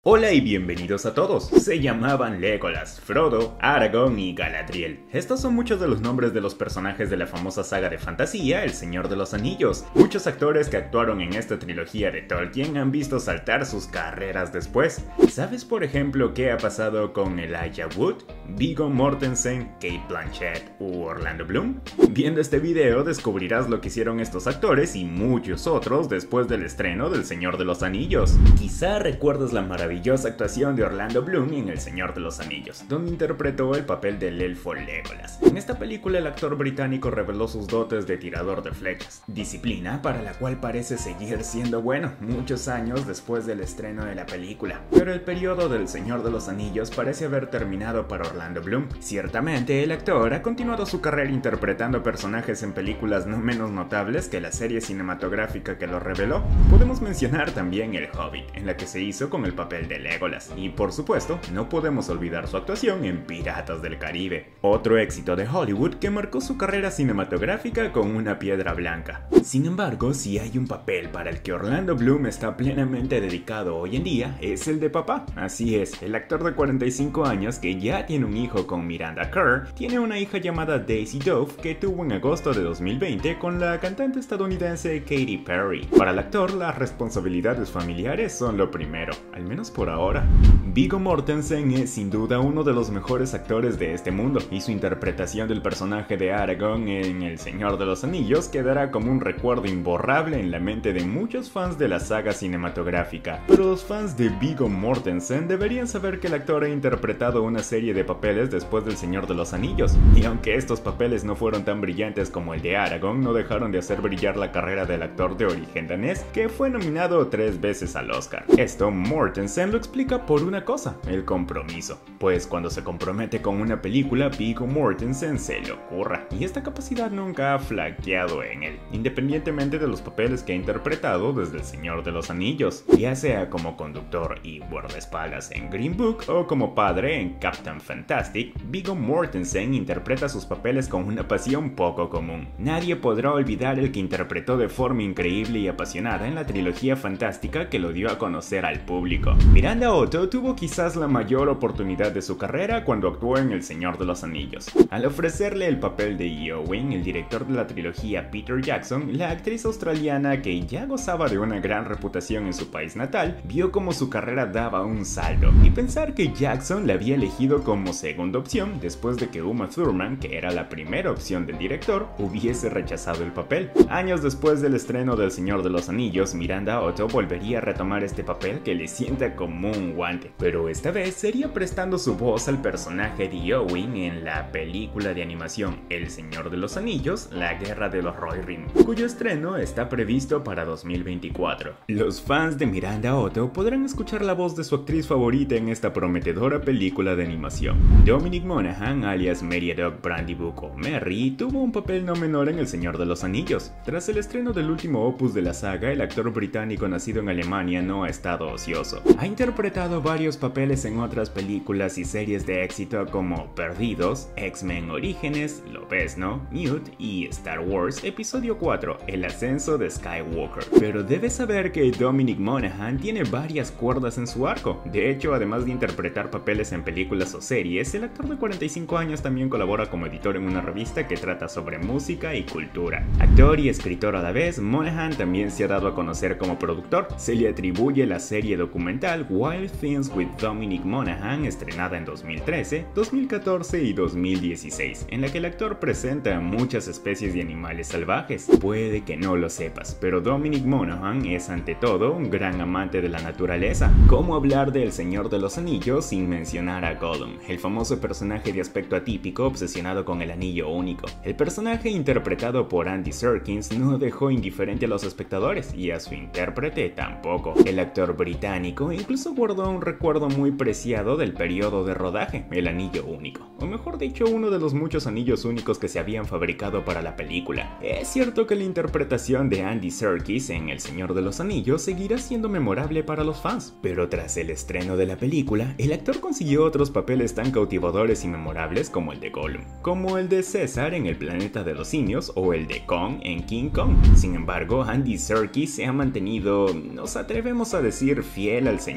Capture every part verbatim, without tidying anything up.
Hola y bienvenidos a todos. Se llamaban Legolas, Frodo, Aragorn y Galadriel. Estos son muchos de los nombres de los personajes de la famosa saga de fantasía El Señor de los Anillos. Muchos actores que actuaron en esta trilogía de Tolkien han visto saltar sus carreras después. ¿Sabes por ejemplo qué ha pasado con Elijah Wood, Viggo Mortensen, Cate Blanchett u Orlando Bloom? Viendo este video descubrirás lo que hicieron estos actores y muchos otros después del estreno del Señor de los Anillos. Quizá recuerdas la maravillosa actuación de Orlando Bloom en El Señor de los Anillos, donde interpretó el papel del elfo Legolas. En esta película el actor británico reveló sus dotes de tirador de flechas, disciplina para la cual parece seguir siendo bueno muchos años después del estreno de la película. Pero el periodo del Señor de los Anillos parece haber terminado para Orlando Bloom. Ciertamente el actor ha continuado su carrera interpretando personajes en películas no menos notables que la serie cinematográfica que lo reveló. Podemos mencionar también El Hobbit, en la que se hizo con el papel de Legolas, y por supuesto no podemos olvidar su actuación en Piratas del Caribe, otro éxito de Hollywood que marcó su carrera cinematográfica con Una Piedra Blanca. Sin embargo, si hay un papel para el que Orlando Bloom está plenamente dedicado hoy en día, es el de papá. Así es, el actor de cuarenta y cinco años que ya tiene un hijo con Miranda Kerr, tiene una hija llamada Daisy Dove que tuvo en agosto de dos mil veinte con la cantante estadounidense Katy Perry. Para el actor, las responsabilidades familiares son lo primero, al menos por ahora. Viggo Mortensen es sin duda uno de los mejores actores de este mundo, y su interpretación del personaje de Aragorn en El Señor de los Anillos quedará como un recuerdo imborrable en la mente de muchos fans de la saga cinematográfica. Pero los fans de Viggo Mortensen deberían saber que el actor ha interpretado una serie de papeles después del Señor de los Anillos, y aunque estos papeles no fueron tan brillantes como el de Aragorn, no dejaron de hacer brillar la carrera del actor de origen danés, que fue nominado tres veces al Oscar. Esto Mortensen lo explica por una cosa, el compromiso. Pues cuando se compromete con una película, Viggo Mortensen se le ocurra, y esta capacidad nunca ha flaqueado en él, independientemente de los papeles que ha interpretado desde El Señor de los Anillos, ya sea como conductor y guardaespaldas en Green Book o como padre en Captain Fantastic. Viggo Mortensen interpreta sus papeles con una pasión poco común. Nadie podrá olvidar el que interpretó de forma increíble y apasionada en la trilogía fantástica que lo dio a conocer al público. Miranda Otto tuvo quizás la mayor oportunidad de su carrera cuando actuó en El Señor de los Anillos. Al ofrecerle el papel de Eowyn, el director de la trilogía Peter Jackson, la actriz australiana, que ya gozaba de una gran reputación en su país natal, vio como su carrera daba un salto, y pensar que Jackson la había elegido como segunda opción después de que Uma Thurman, que era la primera opción del director, hubiese rechazado el papel. Años después del estreno del Señor de los Anillos, Miranda Otto volvería a retomar este papel que le sienta como un guante, pero esta vez sería prestando su voz al personaje de Eowyn en la película de animación El Señor de los Anillos, La Guerra de los Rohirrim, cuyo estreno está previsto para dos mil veinticuatro. Los fans de Miranda Otto podrán escuchar la voz de su actriz favorita en esta prometedora película de animación. Dominic Monaghan, alias Meriadoc Brandybuck o Merry, tuvo un papel no menor en El Señor de los Anillos. Tras el estreno del último opus de la saga, el actor británico nacido en Alemania no ha estado ocioso. Ha interpretado varios papeles en otras películas y series de éxito como Perdidos, X-Men Orígenes, Lobezno, Mute y Star Wars Episodio cuatro, El Ascenso de Skywalker. Pero debes saber que Dominic Monaghan tiene varias cuerdas en su arco. De hecho, además de interpretar papeles en películas o series, el actor de cuarenta y cinco años también colabora como editor en una revista que trata sobre música y cultura. Actor y escritor a la vez, Monaghan también se ha dado a conocer como productor. Se le atribuye la serie documental Wild Things with Dominic Monaghan, estrenada en dos mil trece, dos mil catorce y dos mil dieciséis, en la que el actor presenta a muchas especies de animales salvajes. Puede que no lo sepas, pero Dominic Monaghan es ante todo un gran amante de la naturaleza. ¿Cómo hablar de El Señor de los Anillos sin mencionar a Gollum, el famoso personaje de aspecto atípico obsesionado con el anillo único? El personaje interpretado por Andy Serkis no dejó indiferente a los espectadores, y a su intérprete tampoco. El actor británico incluso guardó un recuerdo muy preciado del periodo de rodaje, el anillo único, o mejor dicho, uno de los muchos anillos únicos que se habían fabricado para la película. Es cierto que la interpretación de Andy Serkis en El Señor de los Anillos seguirá siendo memorable para los fans, pero tras el estreno de la película, el actor consiguió otros papeles tan cautivadores y memorables como el de Gollum, como el de César en El Planeta de los Simios o el de Kong en King Kong. Sin embargo, Andy Serkis se ha mantenido, nos atrevemos a decir, fiel al Señor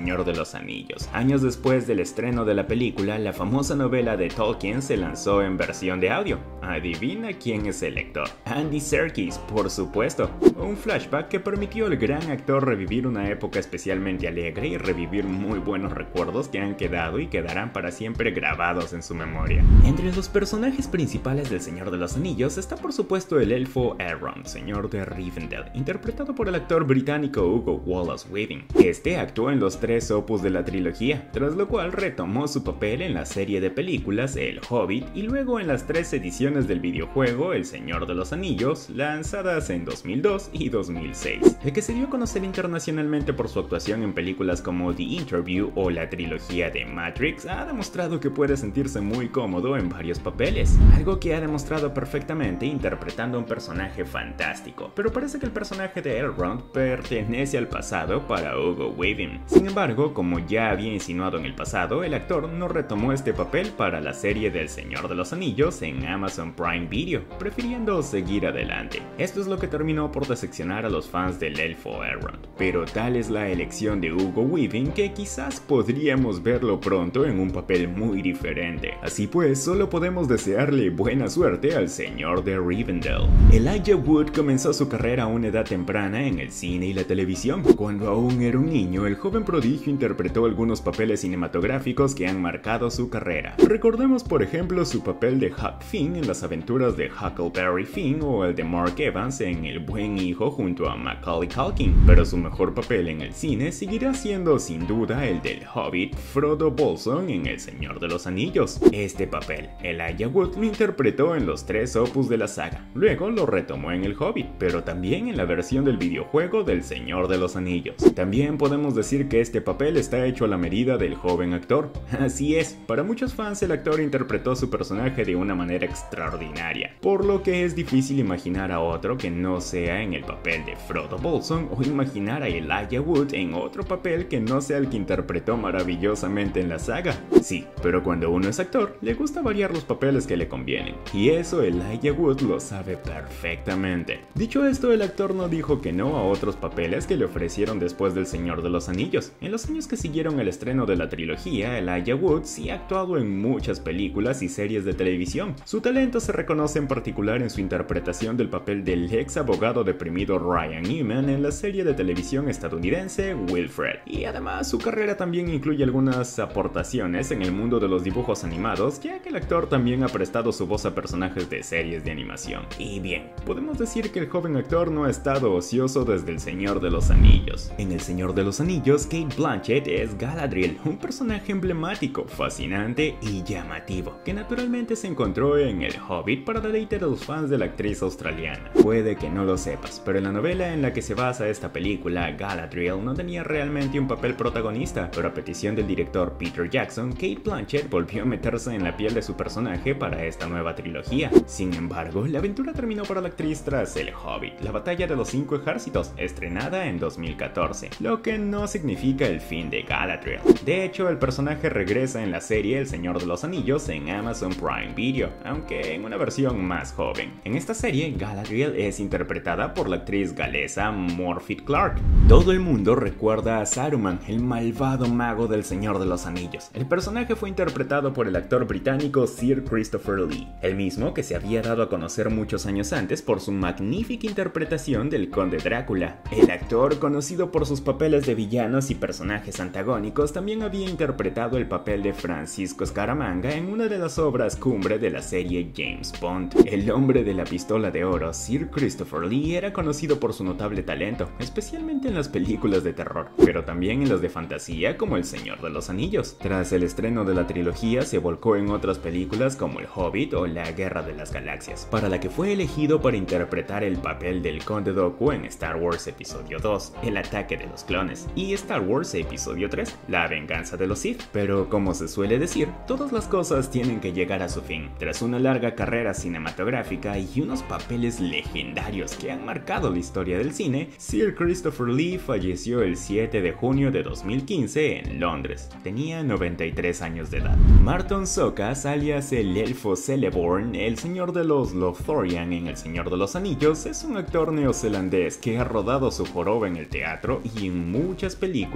Señor de los Anillos. Años después del estreno de la película, la famosa novela de Tolkien se lanzó en versión de audio. ¿Adivina quién es el lector? Andy Serkis, por supuesto. Un flashback que permitió al gran actor revivir una época especialmente alegre y revivir muy buenos recuerdos que han quedado y quedarán para siempre grabados en su memoria. Entre los personajes principales del Señor de los Anillos está por supuesto el elfo Elrond, señor de Rivendell, interpretado por el actor británico Hugo Wallace Weaving. Este actuó en los tres opus de la trilogía, tras lo cual retomó su papel en la serie de películas El Hobbit y luego en las tres ediciones del videojuego El Señor de los Anillos, lanzadas en dos mil dos y dos mil seis. El que se dio a conocer internacionalmente por su actuación en películas como The Interview o la trilogía de Matrix, ha demostrado que puede sentirse muy cómodo en varios papeles, algo que ha demostrado perfectamente interpretando a un personaje fantástico, pero parece que el personaje de Elrond pertenece al pasado para Hugo Weaving. Sin embargo, como ya había insinuado en el pasado, el actor no retomó este papel para la serie del Señor de los Anillos en Amazon Prime Video, prefiriendo seguir adelante. Esto es lo que terminó por decepcionar a los fans del elfo Elrond, pero tal es la elección de Hugo Weaving que quizás podríamos verlo pronto en un papel muy diferente. Así pues, solo podemos desearle buena suerte al señor de Rivendell. Elijah Wood comenzó su carrera a una edad temprana en el cine y la televisión. Cuando aún era un niño, el joven prodigio interpretó algunos papeles cinematográficos que han marcado su carrera. Recordemos por ejemplo su papel de Huck Finn en las aventuras de Huckleberry Finn o el de Mark Evans en El Buen Hijo junto a Macaulay Culkin, pero su mejor papel en el cine seguirá siendo sin duda el del Hobbit Frodo Bolson en El Señor de los Anillos. Este papel, Elijah Wood lo interpretó en los tres opus de la saga, luego lo retomó en El Hobbit, pero también en la versión del videojuego del Señor de los Anillos. También podemos decir que este papel está hecho a la medida del joven actor. Así es, para muchos fans el actor interpretó su personaje de una manera extraordinaria, por lo que es difícil imaginar a otro que no sea en el papel de Frodo Bolson o imaginar a Elijah Wood en otro papel que no sea el que interpretó maravillosamente en la saga. Sí, pero cuando uno es actor, le gusta variar los papeles que le convienen, y eso Elijah Wood lo sabe perfectamente. Dicho esto, el actor no dijo que no a otros papeles que le ofrecieron después del Señor de los Anillos. En los años que siguieron el estreno de la trilogía, Elijah Wood sí ha actuado en muchas películas y series de televisión. Su talento se reconoce en particular en su interpretación del papel del ex abogado deprimido Ryan Newman en la serie de televisión estadounidense Wilfred. Y además su carrera también incluye algunas aportaciones en el mundo de los dibujos animados, ya que el actor también ha prestado su voz a personajes de series de animación. Y bien, podemos decir que el joven actor no ha estado ocioso desde El Señor de los Anillos. En El Señor de los Anillos, Cate Blanchett es Galadriel, un personaje emblemático, fascinante y llamativo, que naturalmente se encontró en El Hobbit para deleite de los fans de la actriz australiana. Puede que no lo sepas, pero en la novela en la que se basa esta película, Galadriel no tenía realmente un papel protagonista, pero a petición del director Peter Jackson, Cate Blanchett volvió a meterse en la piel de su personaje para esta nueva trilogía. Sin embargo, la aventura terminó para la actriz tras El Hobbit, la batalla de los cinco ejércitos, estrenada en dos mil catorce, lo que no significa el fin de Galadriel. De hecho, el personaje regresa en la serie El Señor de los Anillos en Amazon Prime Video, aunque en una versión más joven. En esta serie, Galadriel es interpretada por la actriz galesa Morfydd Clark. Todo el mundo recuerda a Saruman, el malvado mago del Señor de los Anillos. El personaje fue interpretado por el actor británico Sir Christopher Lee, el mismo que se había dado a conocer muchos años antes por su magnífica interpretación del Conde Drácula. El actor, conocido por sus papeles de villanos y personajes antagónicos, también había interpretado el papel de Francisco Scaramanga en una de las obras cumbre de la serie James Bond. El hombre de la pistola de oro, Sir Christopher Lee, era conocido por su notable talento, especialmente en las películas de terror, pero también en las de fantasía como El Señor de los Anillos. Tras el estreno de la trilogía, se volcó en otras películas como El Hobbit o La Guerra de las Galaxias, para la que fue elegido para interpretar el papel del Conde Dooku en Star Wars Episodio dos, El Ataque de los Clones, y Star Wars Episodio tres, La Venganza de los Sith. Pero como se suele decir, todas las cosas tienen que llegar a su fin. Tras una larga carrera cinematográfica y unos papeles legendarios que han marcado la historia del cine, Sir Christopher Lee falleció el siete de junio de dos mil quince en Londres. Tenía noventa y tres años de edad. Marton Sokas, alias el elfo Celeborn, el señor de los Lothlorien en El Señor de los Anillos, es un actor neozelandés que ha rodado su joroba en el teatro y en muchas películas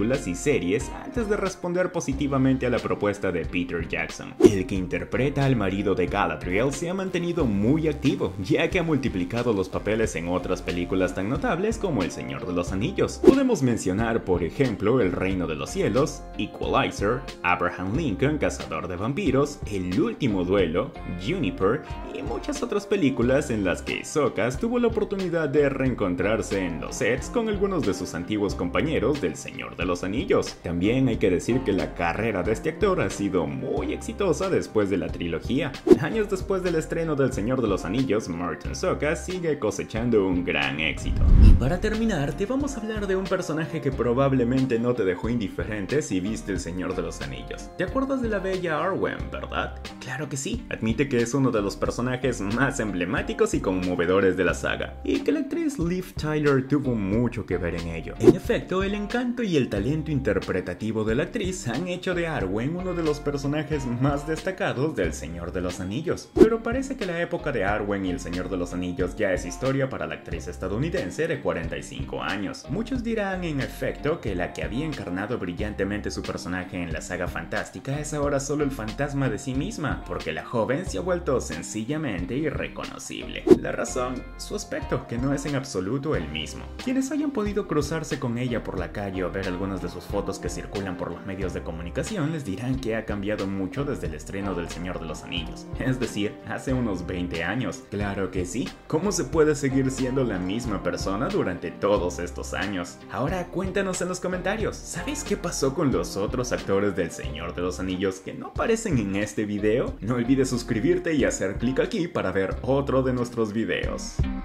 películas y series antes de responder positivamente a la propuesta de Peter Jackson. El que interpreta al marido de Galadriel se ha mantenido muy activo, ya que ha multiplicado los papeles en otras películas tan notables como El Señor de los Anillos. Podemos mencionar, por ejemplo, El Reino de los Cielos, Equalizer, Abraham Lincoln, Cazador de Vampiros, El Último Duelo, Juniper y muchas otras películas en las que Socas tuvo la oportunidad de reencontrarse en los sets con algunos de sus antiguos compañeros del Señor de los Anillos. También hay que decir que la carrera de este actor ha sido muy exitosa después de la trilogía. Años después del estreno del Señor de los Anillos, Martin Socas sigue cosechando un gran éxito. Y para terminar, te vamos a hablar de un personaje que probablemente no te dejó indiferente si viste El Señor de los Anillos. ¿Te acuerdas de la bella Arwen, verdad? Claro que sí. Admite que es uno de los personajes más emblemáticos y conmovedores de la saga, y que la actriz Liv Tyler tuvo mucho que ver en ello. En efecto, el encanto y el talento interpretativo de la actriz han hecho de Arwen uno de los personajes más destacados del Señor de los Anillos. Pero parece que la época de Arwen y El Señor de los Anillos ya es historia para la actriz estadounidense de cuarenta y cinco años. Muchos dirán en efecto que la que había encarnado brillantemente su personaje en la saga fantástica es ahora solo el fantasma de sí misma, porque la joven se ha vuelto sencillamente irreconocible. La razón, su aspecto, que no es en absoluto el mismo. Quienes hayan podido cruzarse con ella por la calle o ver algunas de sus fotos que circulan por los medios de comunicación les dirán que ha cambiado mucho desde el estreno del Señor de los Anillos, es decir, hace unos veinte años. Claro que sí, ¿cómo se puede seguir siendo la misma persona durante todos estos años? Ahora cuéntanos en los comentarios, ¿sabes qué pasó con los otros actores del Señor de los Anillos que no aparecen en este video? No olvides suscribirte y hacer clic aquí para ver otro de nuestros videos.